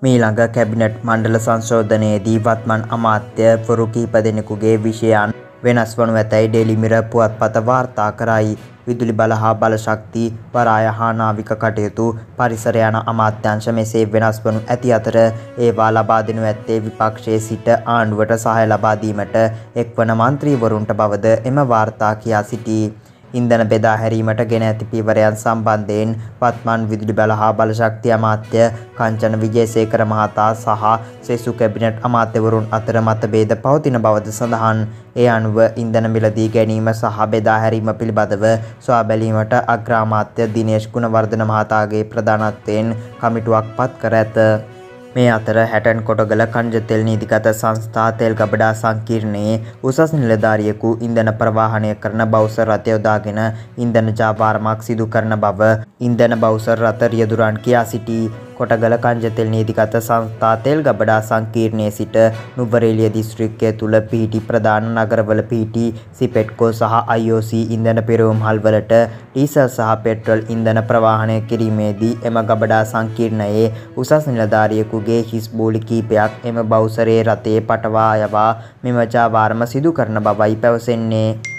මීළඟ කැබිනට් මණ්ඩල සංශෝධනයේදී වත්මන් අමාත්‍යවරු කිහිප දෙනෙකුගේ විෂයයන් වෙනස් වනු ඇතැයි ඩේලි මිරර් පුවත්පත වාර්තා කරයි. විදුලි බල හා බලශක්ති, වරාය හා නාවික කටයුතු, පරිසර යන අමාත්‍යාංශ මෙසේ වෙනස් වනු ඇති අතර ඒවා ලබා දෙනු ඇත්තේ විපක්ෂයේ සිට ආණ්ඩුවට සහාය ලබා දීමට එක්වන මන්ත්‍රීවරුන්ට බවද එම වාර්තා කියා සිටී. ඉන්ධන බෙදා හැරීමට ගෙන ඇති පියවරයන් සම්බන්ධයෙන් වත්මන් විදුලි බල හා බලශක්ති අමාත්‍ය කංචන විජේසේකර මහතා සහ සෙසු කැබිනට් අමාත්‍යවරුන් අතර මතභේද පවතින බවද සඳහන්. ඒ අනුව ඉන්ධන මිලදී ගැනීම සහ බෙදා හැරීම පිළිබඳව සොයා බැලීමට අග්‍රාමාත්‍ය දිනේෂ් ගුණවර්ධන මහතාගේ ප්‍රධානත්වයෙන් කමිටුවක් පත් කර ඇත. මේ අතර හැටන් කොටගල කංජ තෙල් නීතිගත සංස්ථා තෙල් ගබඩා සංකීර්ණයේ උසස් නිලධාරියෙකු ඉන්ධන ප්‍රවාහනය කරන බවුසර් රථ යොදාගෙන ඉන්ධන ජාවාරමක් සිදු කරන බව ඉන්ධන බවුසර් රථ රියදුරන් කියා සිටී. කොටගල කංජ තෙල් නීතිගත සංස්ථා තෙල් ගබඩා සංකීර්ණයේ සිට නුවරඑළිය දිස්ත්‍රික්කය තුළ පිහිටි ප්‍රධාන නගරවල පිහිටි සිපෙට්කෝ සහ IOC ඉන්ධන පෙරවුම්හල්වලට ඩීසල් සහ පෙට්‍රල් ඉන්ධන ප්‍රවාහනය කිරීමේදී එම ගබඩා සංකීර්ණයේ උසස් නිලධාරියෙකුගේ හිස් බෝලි කීපයක් එම බවුසරේ රථයේ පටවා යවා මෙම ජාවාරම සිදු කරන බවයි පැවසෙන්නේ.